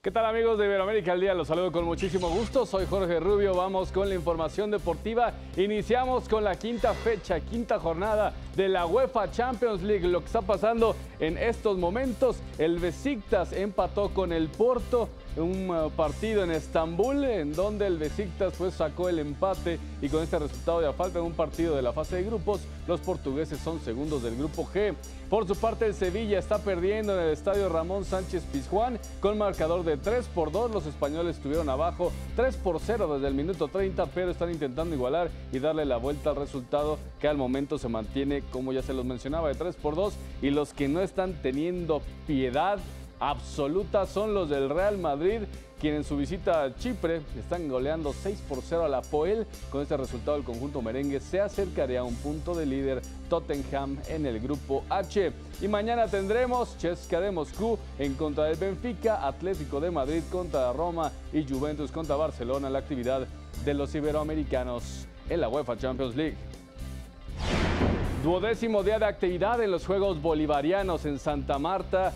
¿Qué tal, amigos de Iberoamérica al Día? Los saludo con muchísimo gusto. Soy Jorge Rubio. Vamos con la información deportiva. Iniciamos con la quinta jornada de la UEFA Champions League. Lo que está pasando en estos momentos, el Beşiktaş empató con el Porto. Un partido en Estambul en donde el Beşiktaş pues sacó el empate y con este resultado ya falta en un partido de la fase de grupos. Los portugueses son segundos del grupo G. Por su parte, el Sevilla está perdiendo en el estadio Ramón Sánchez Pizjuán con marcador de 3-2. Los españoles estuvieron abajo 3-0 desde el minuto 30, pero están intentando igualar y darle la vuelta al resultado que al momento se mantiene, como ya se los mencionaba, de 3-2. Y los que no están teniendo piedad absoluta son los del Real Madrid, quien en su visita a Chipre están goleando 6-0 a la Poel. Con este resultado, el conjunto merengue se acercaría a un punto de líder Tottenham en el grupo H. Y mañana tendremos CSKA de Moscú en contra del Benfica, Atlético de Madrid contra Roma y Juventus contra Barcelona, la actividad de los iberoamericanos en la UEFA Champions League. 12º día de actividad en los Juegos Bolivarianos en Santa Marta,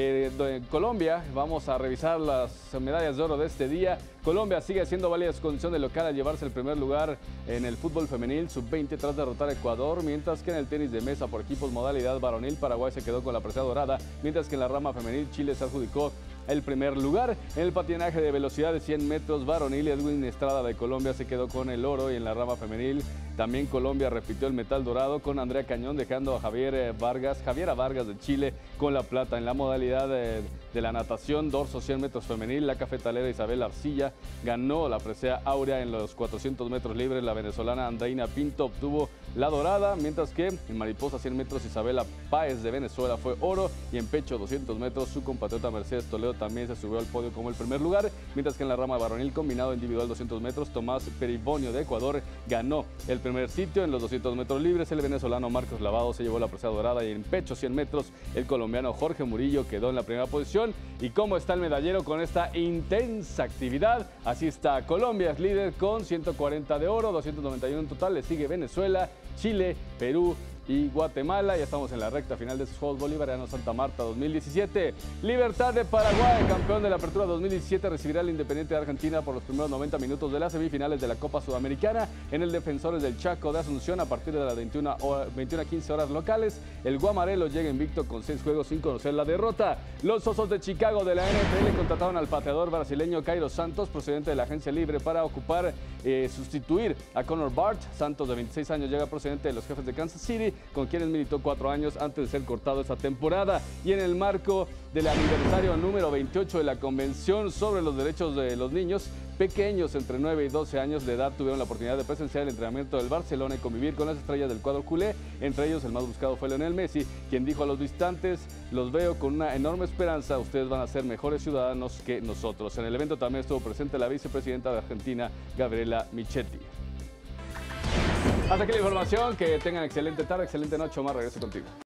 en Colombia. Vamos a revisar las medallas de oro de este día. Colombia sigue siendo válida su condición de local al llevarse el primer lugar en el fútbol femenil sub-20 tras derrotar a Ecuador, mientras que en el tenis de mesa por equipos modalidad varonil, Paraguay se quedó con la presea dorada, mientras que en la rama femenil Chile se adjudicó el primer lugar. En el patinaje de velocidad de 100 metros varonil, Edwin Estrada de Colombia se quedó con el oro, y en la rama femenil también Colombia repitió el metal dorado con Andrea Cañón, dejando a Javiera Vargas de Chile con la plata. En la modalidad de la natación dorso 100 metros femenil, la cafetalera Isabel Arcilla ganó la presea áurea. En los 400 metros libres, la venezolana Andreina Pinto obtuvo la dorada, mientras que en mariposa 100 metros Isabela Páez de Venezuela fue oro, y en pecho 200 metros su compatriota Mercedes Toledo también se subió al podio como el primer lugar, mientras que en la rama varonil combinado individual 200 metros Tomás Peribonio de Ecuador ganó el primer sitio. En los 200 metros libres, el venezolano Marcos Lavado se llevó la presea dorada, y en pecho 100 metros el colombiano Jorge Murillo quedó en la primera posición. ¿Y cómo está el medallero con esta intensa actividad? Así está: Colombia es líder con 140 de oro, 291 en total. Le sigue Venezuela, Chile, Perú y Guatemala. Ya estamos en la recta final de estos Juegos Bolivarianos Santa Marta 2017. Libertad de Paraguay, campeón de la Apertura 2017, recibirá al Independiente de Argentina por los primeros 90 minutos de las semifinales de la Copa Sudamericana en el Defensores del Chaco de Asunción a partir de las 21 a 15 horas locales. El Guamarelo llega invicto con 6 juegos sin conocer la derrota. Los Osos de Chicago de la NFL contrataron al pateador brasileño Cairo Santos, procedente de la agencia libre, para sustituir a Connor Bart. Santos, de 26 años, llega procedente de los Jefes de Kansas City, con quienes militó 4 años antes de ser cortado esta temporada. Y en el marco del aniversario número 28 de la Convención sobre los Derechos de los Niños, pequeños entre 9 y 12 años de edad tuvieron la oportunidad de presenciar el entrenamiento del Barcelona y convivir con las estrellas del cuadro culé. Entre ellos, el más buscado fue Lionel Messi, quien dijo a los visitantes: los veo con una enorme esperanza, ustedes van a ser mejores ciudadanos que nosotros. En el evento también estuvo presente la vicepresidenta de Argentina, Gabriela Michetti. Hasta aquí la información, que tengan excelente tarde, excelente noche. Omar, regreso contigo.